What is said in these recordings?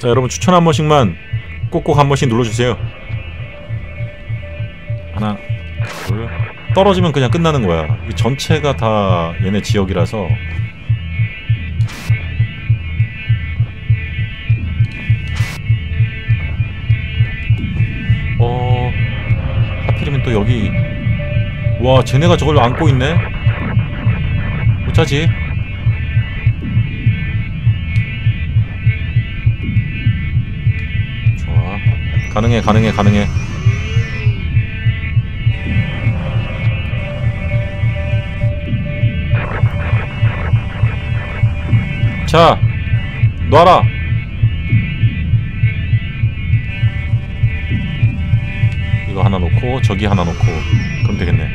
자, 여러분 추천 한 번씩만 꼭꼭 한 번씩 눌러주세요. 하나, 둘. 떨어지면 그냥 끝나는 거야. 이 전체가 다 얘네 지역이라서. 하필이면 또 여기. 와, 쟤네가 저걸 안고 있네? 어쩌지? 좋아. 가능해, 가능해, 가능해. 자, 놔라. 이거 하나 놓고 저기 하나 놓고 그럼 되겠네.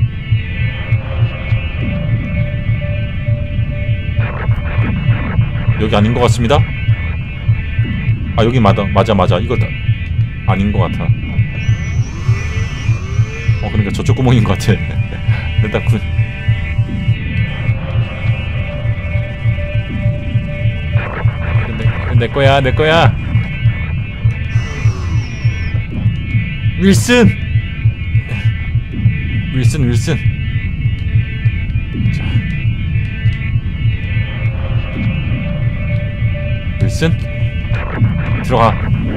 여기 아닌 것 같습니다. 아, 여기 맞아. 이거 다 아닌 것 같아. 그러니까 저쪽 구멍인 것 같아. 일단 내 거야, 내 거야. 윌슨. 자, 윌슨 들어가.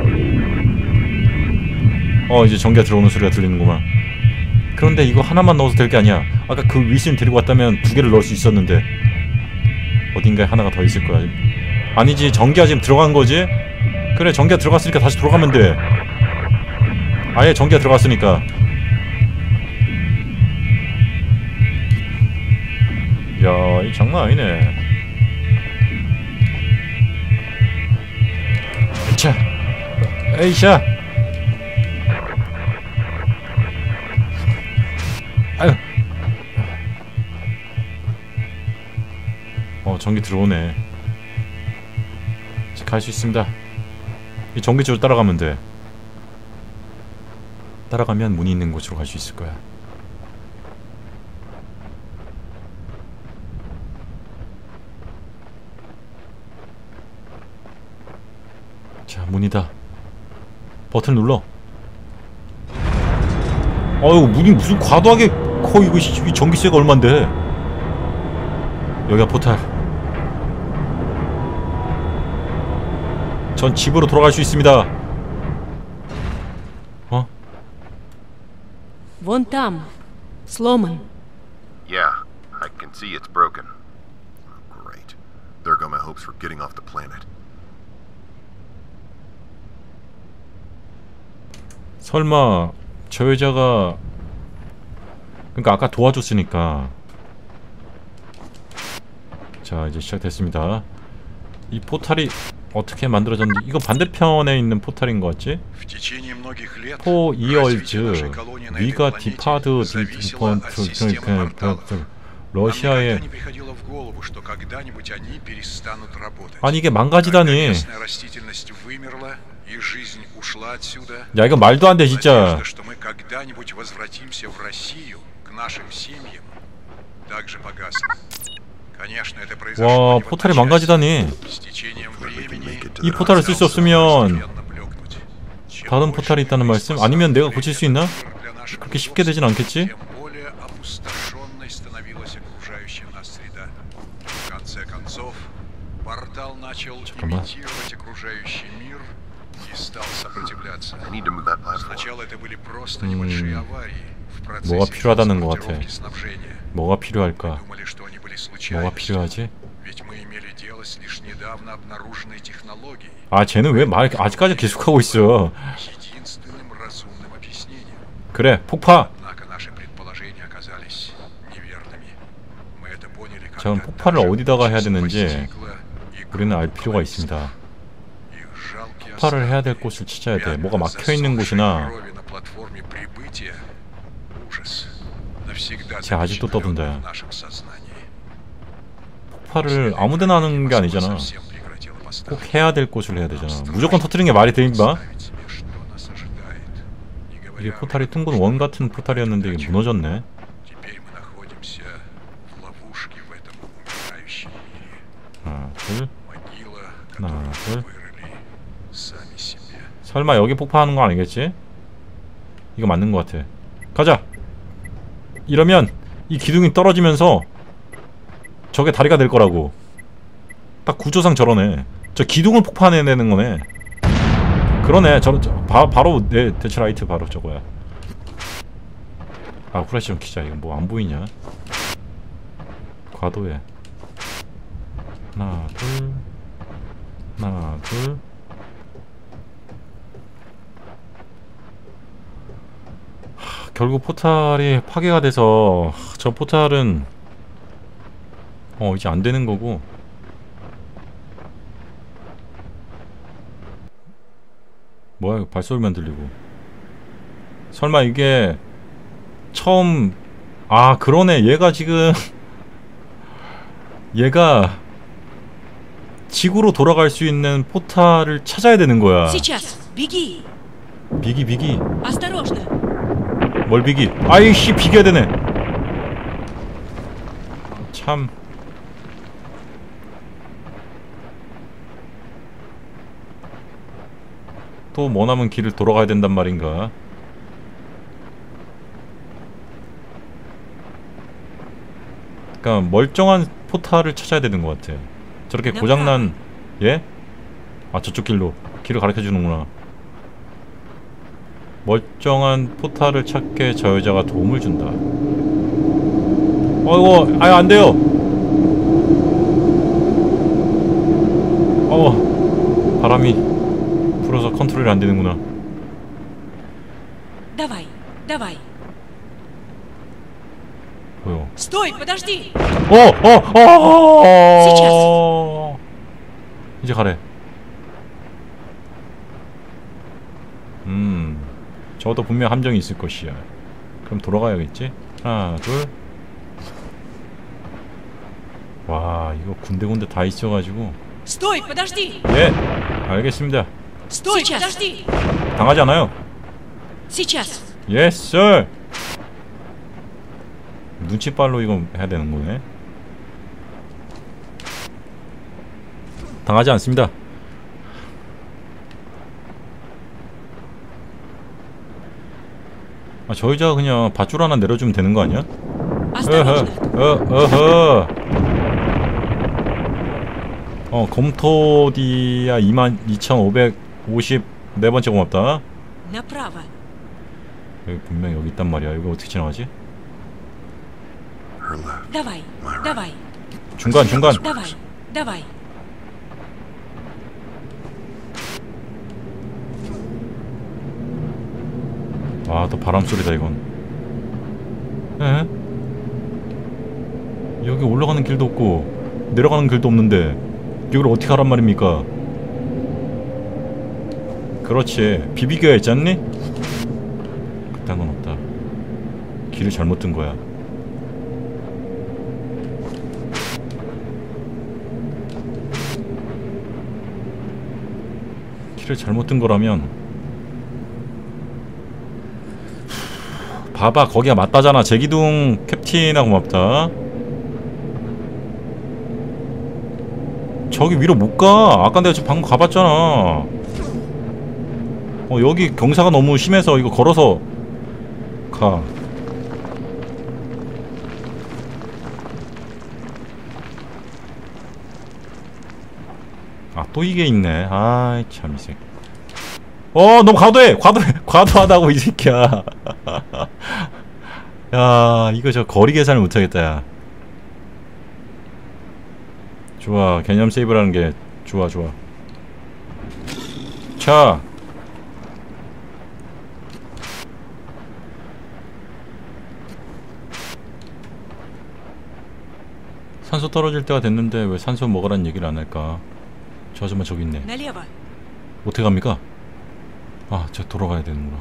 이제 전기가 들어오는 소리가 들리는구만. 그런데 이거 하나만 넣어도 될 게 아니야. 아까 그 윌슨 데리고 왔다면 두 개를 넣을 수 있었는데 어딘가에 하나가 더 있을 거야. 아니지, 전기가 지금 들어간 거지? 그래, 전기가 들어갔으니까 다시 돌아가면 돼. 아예 전기가 들어갔으니까. 야, 이 장난 아니네. 자, 에이샤. 아유. 전기 들어오네. 갈 수 있습니다. 이 전기줄로 따라가면 돼. 따라가면 문이 있는 곳으로 갈 수 있을 거야. 자, 문이다. 버튼 눌러. 아유, 문이 무슨 과도하게 커. 이거 이 전기세가 얼만데. 여기가 포탈. 전 집으로 돌아갈 수 있습니다. Вон там. Сломан. Yeah, I can see it's broken. Oh, great. There go my hopes for getting off the planet. 설마 저 여자가 그러니까 아까 도와줬으니까. 자, 이제 시작됐습니다. 이 포탈이 어떻게 만들어졌는지. 이거 반대편에 있는 포탈인 것 같지? 포 이얼즈 위가 디파드 디펀트 러시아의. 아니, 이게 망가지다니. 야, 이거 말도 안 돼 진짜. 와, 포탈이 망가지다니. 이 포탈을 쓸 수 없으면 다른 포탈이 있다는 말씀? 아니면 내가 고칠 수 있나? 그렇게 쉽게 되진 않겠지? 잠깐만. 뭐가 필요하다는 것 같아. 뭐가 필요할까? 뭐가 필요하지? 아, 쟤는 왜 말 아직까지 계속하고 있어. 그래, 폭파! 전 폭발을 어디다가 해야 되는지 우리는 알 필요가 있습니다. 폭발을 해야 될 곳을 찾아야 돼. 뭐가 막혀있는 곳이나. 쟤 아직도 떠든다. 폭발을 아무데나 하는 게 아니잖아. 꼭 해야 될 곳을 해야 되잖아. 무조건 터뜨리는 게 말이 돼, 임마? 이게 포탈이 둥근 원 같은 포탈이었는데 이게 무너졌네. 하나, 둘. 하나, 둘. сами себе. 설마 여기 폭파하는 거 아니겠지? 이거 맞는 것 같아. 가자. 이러면 이 기둥이 떨어지면서 저게 다리가 될 거라고. 딱 구조상 저러네. 저 기둥을 폭파해내는 거네. 그러네. 바로 내 대처라이트 바로 저거야. 아, 후레쉬 좀 켜자. 이거 뭐 안 보이냐? 과도해. 하나 둘 하나 둘. 결국 포탈이 파괴가 돼서 저 포탈은 이제 안 되는 거고. 뭐야, 이거 발소리만 들리고. 설마 이게 처음. 아, 그러네. 얘가 지금 얘가 지구로 돌아갈 수 있는 포탈을 찾아야 되는 거야. Сейчас. Беги. 비기. Осторожно. 뭘 비기? 아이씨, 비겨야 되네. 참. 또 머나먼 길을 돌아가야 된단 말인가? 그러니까 멀쩡한 포탈을 찾아야 되는 것 같아. 저렇게 고장난. 예? 아, 저쪽 길로 길을 가르쳐 주는구나. 멀쩡한 포탈을 찾게 저 여자가 도움을 준다. 이거 아예 안 돼요. 바람이 불어서 컨트롤이 안 되는구나. Давай. Давай. 뭐요? Стой, подожди. 이제 가래. 저도 분명 함정이 있을 것이야. 그럼 돌아가야겠지? 하나, 둘. 와, 이거 군데군데 다 있어가지고. Стой, подожди. 예, 알겠습니다. Стой, подожди. 당하지 않아요. Сейчас. 예스, sir. 눈치빨로 이거 해야 되는 거네. 당하지 않습니다. 아, 저 여자 그냥 밧줄 하나 내려주면 되는 거 아니야? 검토디아 22,554번째 고맙다. Направо. 여기 분명 여기 있단 말이야. 이거 어떻게 지나가지? Her left. Давай. Давай. 중간. Давай. Давай. 아, 또 바람 소리다 이건. 에? 여기 올라가는 길도 없고 내려가는 길도 없는데 여기를 어떻게 하란 말입니까? 그렇지. 비비겨야 했지 않니? 그딴 건 없다. 길을 잘못 든 거야. 길을 잘못 든 거라면. 봐봐, 거기가 맞다잖아. 제기둥 캡틴아 고맙다. 저기 위로 못 가. 아까 내가 지금 방금 가봤잖아. 여기 경사가 너무 심해서 이거 걸어서 가. 아, 또 이게 있네. 아이 참, 이 새끼. 너무 과도하다고 이 새끼야. 야, 이거 저 거리 계산을 못하겠다. 야, 좋아. 개념 세이브라는 게 좋아. 자, 산소 떨어질 때가 됐는데 왜 산소 먹으라는 얘기를 안 할까? 저 아줌마 저기 있네. Налево. 어떻게 갑니까? 아, 저 돌아가야 되는구나.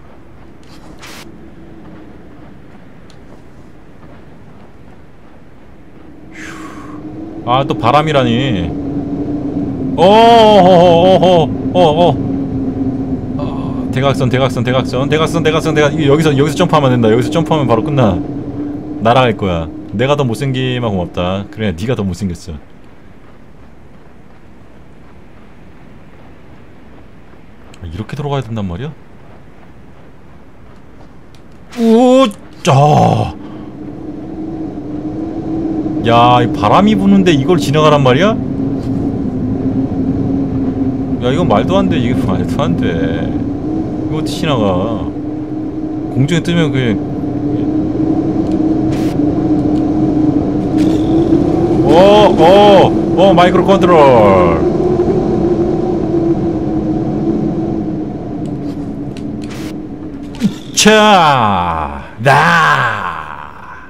아, 또 바람이라니. 대각선. 여기서 점프하면 된다. 여기서 점프하면 바로 끝나. 날아갈 거야. 내가 더 못생기면 고맙다. 그래, 네가 더 못생겼어. 이렇게 들어가야 된단 말이야? 오, 짜. 야, 이 바람이 부는데 이걸 지나가란 말이야? 야, 이건 말도 안 돼. 이게 말도 안 돼. 이거 어떻게 지나가? 공중에 뜨면 그게. 마이크로 컨트롤. 차, 나.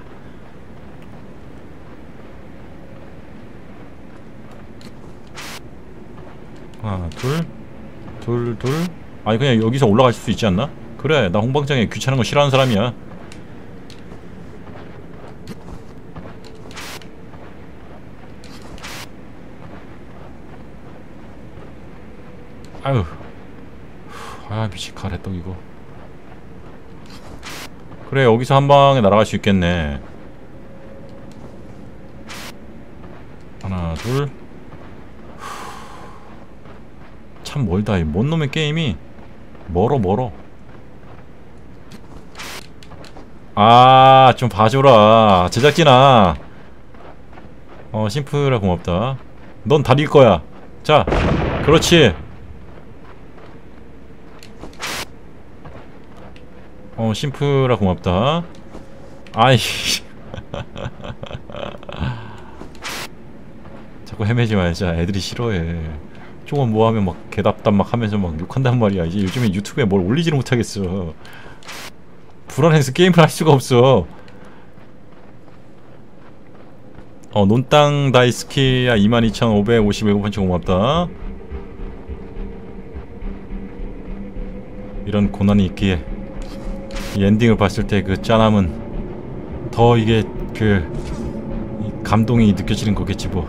하나, 둘. 아니 그냥 여기서 올라갈 수 있지 않나? 그래, 나 홍방장에 귀찮은 거 싫어하는 사람이야. 아유, 아 미친 가래떡 이거. 그래, 여기서 한 방에 날아갈 수 있겠네. 하나, 둘. 참 멀다. 이 뭔 놈의 게임이 멀어. 아, 좀 봐줘라 제작진아. 심플하 고맙다. 넌 달릴 거야. 자, 그렇지. 심플하 고맙다. 아이. 자꾸 헤매지 말자. 애들이 싫어해. 조금 뭐하면 막 개답답 막 하면서 막 욕한단 말이야. 이제 요즘에 유튜브에 뭘 올리지를 못하겠어. 불안해서 게임을 할 수가 없어. 논땅 다이스키야 22,550 고맙다. 이런 고난이 있기에 이 엔딩을 봤을 때 그 짠함은 더 이게 그 감동이 느껴지는 거겠지 뭐.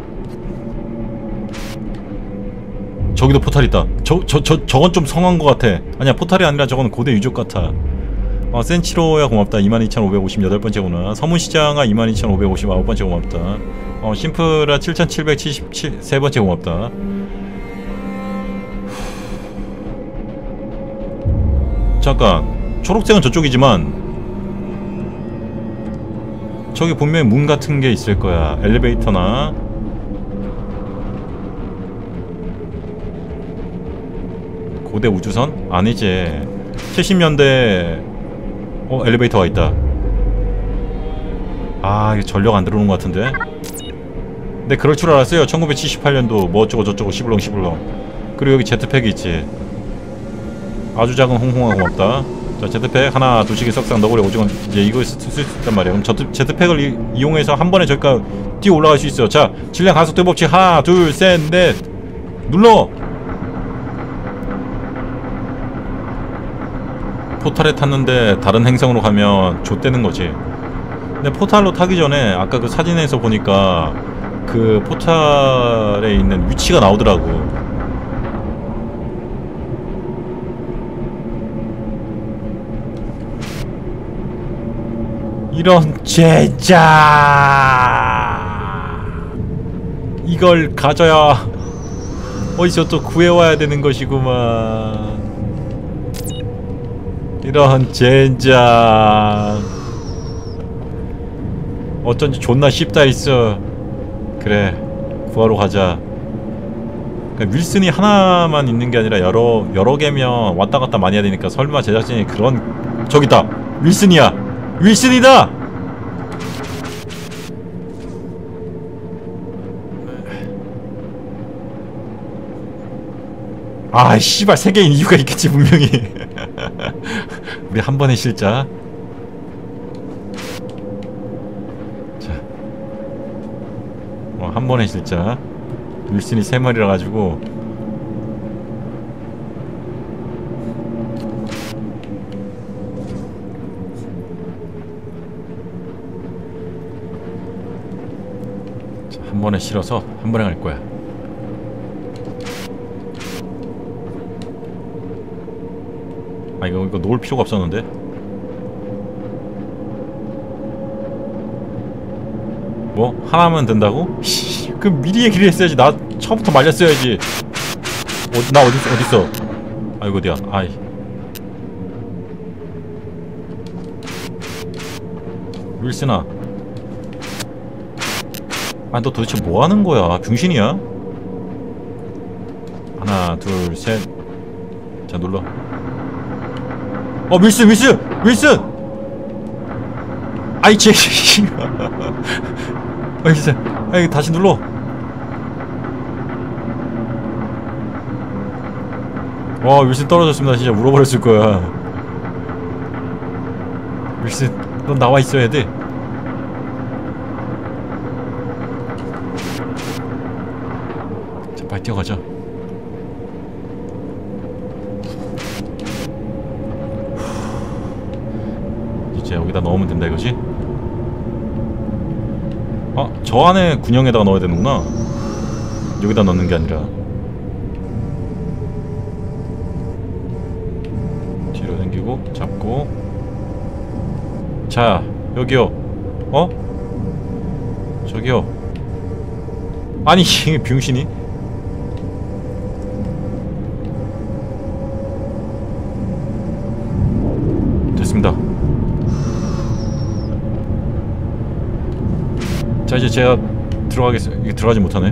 저기도 포탈 있다. 저건 좀 성한 거 같아. 아니야, 포탈이 아니라 저건 고대 유적 같아. 센치로야 고맙다. 22,558번째구나. 서문시장아 22,559번째 고맙다. 심플아 7,777번째 고맙다. 잠깐, 초록색은 저쪽이지만 저기 분명히 문 같은 게 있을 거야. 엘리베이터나. 고대 우주선? 아니지. 70년대 엘리베이터가 있다. 아, 이게 전력 안 들어오는 것 같은데? 근데 그럴 줄 알았어요. 1978년도 뭐 어쩌고 저쩌고 시블렁. 그리고 여기 제트팩이 있지. 아주 작은 홍홍아 고맙다. 자, 제트팩 하나 두시기 썩싹 너구리 오징어. 이제 이거 쓸 수 있단 말이야. 그럼 제트팩을 이용해서 한 번에 저기까지 뛰어 올라갈 수 있어. 자, 질량 가속도 법칙 하나 둘 셋 넷 눌러. 포탈에 탔는데 다른 행성으로 가면 좆되는 거지. 근데 포탈로 타기 전에 아까 그 사진에서 보니까 그 포탈에 있는 위치가 나오더라고. 이런 제자, 이걸 가져야 어디서 또 구해와야 되는 것이구만. 이런 젠장. 어쩐지 존나 쉽다 했어. 그래, 구하러 가자. 그러니까 윌슨이 하나만 있는 게 아니라 여러 개면 왔다 갔다 많이 해야 되니까 설마 제작진이 그런. 저기다, 윌슨이야. 윌슨이다. 아, 씨발, 세 개인 이유가 있겠지 분명히. 우리 한 번의 실자. 자, 한 번의 실자. 윌슨이 3마리라 가지고. 자, 한 번에 실어서 한 번에 갈 거야. 아, 이거 놓을 필요가 없었는데. 뭐? 하나면 된다고? 그럼 미리 얘기를 했어야지. 나 처음부터 말렸어야지. 나 어딨어? 아이고 어디야. 아이. 윌슨아. 아 너 도대체 뭐 하는 거야? 병신이야? 하나 둘 셋. 자 눌러. 윌슨! 아이 쟤. 윌슨. 아이 다시 눌러. 와 윌슨 떨어졌습니다. 진짜 울어버렸을 거야. 윌슨 넌 나와 있어야 돼. 자 빨리 뛰어가자. 이제 여기다 넣으면 된다 이거지? 저 안에 군형에다가 넣어야 되는구나. 여기다 넣는 게 아니라. 뒤로 당기고 잡고. 자 여기요. 저기요. 아니 이게 병신이? 됐습니다. 자 이제 제가 들어가겠어요. 이게 들어가지 못하네.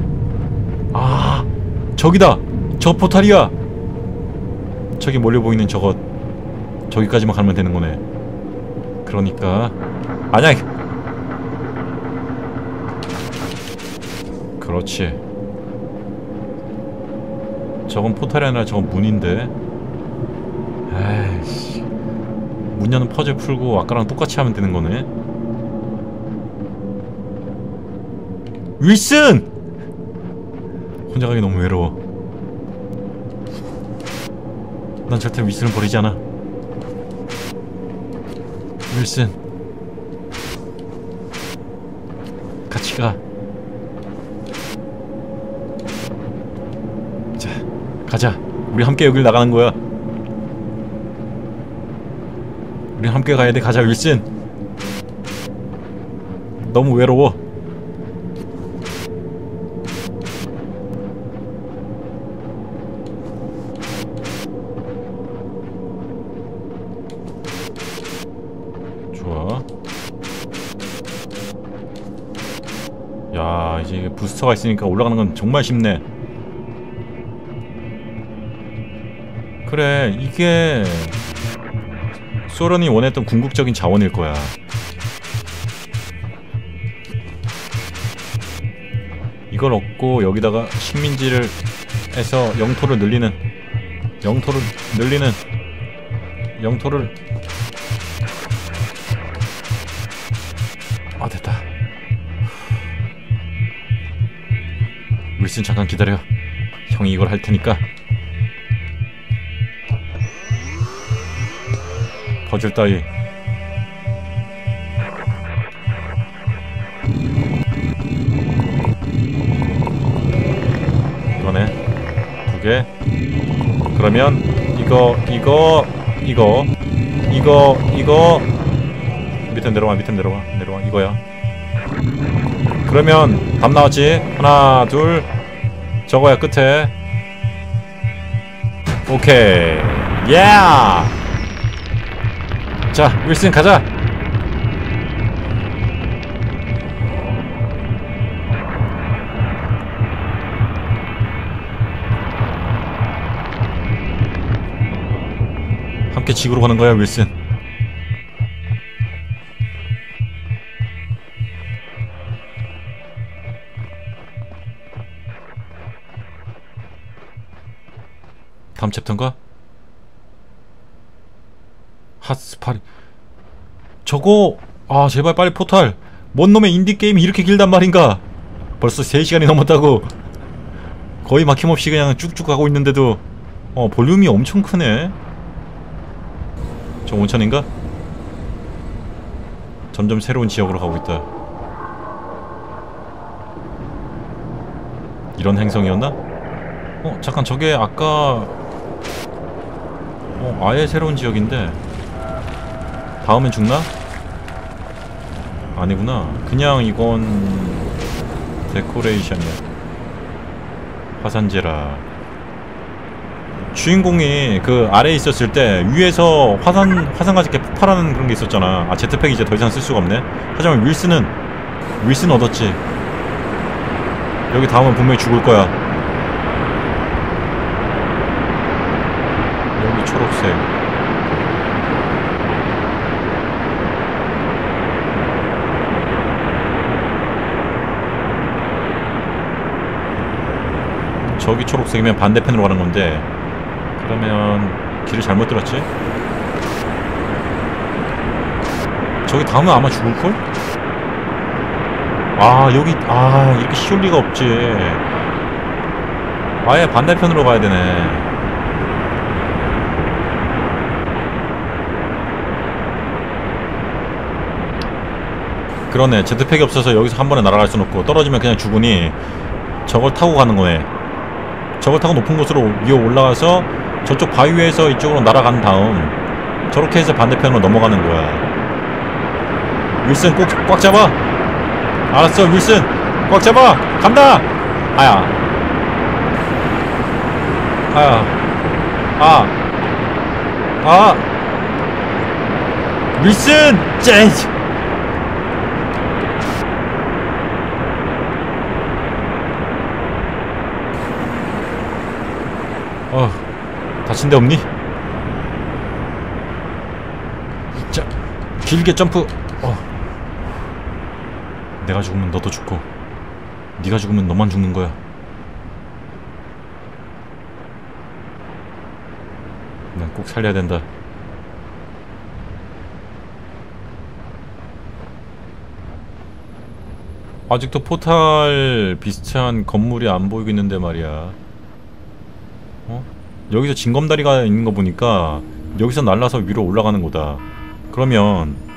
아 저기다. 저 포탈이야. 저기 몰려 보이는 저거. 저기까지만 가면 되는 거네. 그러니까 아니야. 그렇지. 저건 포탈이 아니라 저건 문인데. 에이씨. 문 여는 퍼즐 풀고 아까랑 똑같이 하면 되는 거네. 윌슨! 혼자 가기 너무 외로워. 난 절대 윌슨을 버리지 않아. 윌슨 같이 가. 자 가자. 우리 함께 여길 나가는 거야. 우리 함께 가야 돼. 가자 윌슨. 너무 외로워. 야 이제 부스터가 있으니까 올라가는 건 정말 쉽네. 그래 이게 소련이 원했던 궁극적인 자원일 거야. 이걸 얻고 여기다가 식민지를 해서 영토를 늘리는 영토를 아 됐다. 윌슨 잠깐 기다려. 형이 이걸 할 테니까. 퍼즐 따위. 이거네. 2개. 그러면 이거 밑에 내려와 이거야. 그러면 답 나왔지? 하나 둘. 저거야 끝에. 오케이. 예. 자 윌슨 가자. 함께 지구로 가는 거야 윌슨. 다음 챕터인가? 핫스파리. 저거 아 제발 빨리 포탈. 뭔 놈의 인디게임이 이렇게 길단 말인가. 벌써 3시간이 넘었다고. 거의 막힘없이 그냥 쭉쭉 가고 있는데도 볼륨이 엄청 크네. 저 온천인가? 점점 새로운 지역으로 가고 있다. 이런 행성이었나? 잠깐 저게 아까 아예 새로운 지역인데 다음엔 죽나? 아니구나. 그냥 이건 데코레이션이야. 화산재라. 주인공이 그 아래에 있었을 때 위에서 화산같이 이렇게 폭발하는 그런 게 있었잖아. 아, 제트팩 이제 더 이상 쓸 수가 없네. 하지만 윌슨 얻었지. 여기 다음은 분명히 죽을 거야. 여기 초록색. 저기 초록색이면 반대편으로 가는 건데, 그러면 길을 잘못 들었지? 저기 다음은 아마 죽을걸? 아, 여기 이렇게 쉬울 리가 없지. 아예 반대편으로 가야 되네. 그러네. 제트팩이 없어서 여기서 한 번에 날아갈 순 없고, 떨어지면 그냥 죽으니 저걸 타고 가는 거네. 저걸 타고 높은 곳으로 위에 올라가서 저쪽 바위 위에서 이쪽으로 날아간 다음 저렇게 해서 반대편으로 넘어가는 거야. 윌슨 꽉 잡아. 알았어, 윌슨 꽉 잡아. 간다. 아야 윌슨 젠지. 다친 데 없니? 자, 길게 점프. 내가 죽으면 너도 죽고, 네가 죽으면 너만 죽는 거야. 난 꼭 살려야 된다. 아직도 포탈 비슷한 건물이 안 보이고 있는데 말이야. 여기서 징검다리가 있는 거 보니까 여기서 날라서 위로 올라가는 거다. 그러면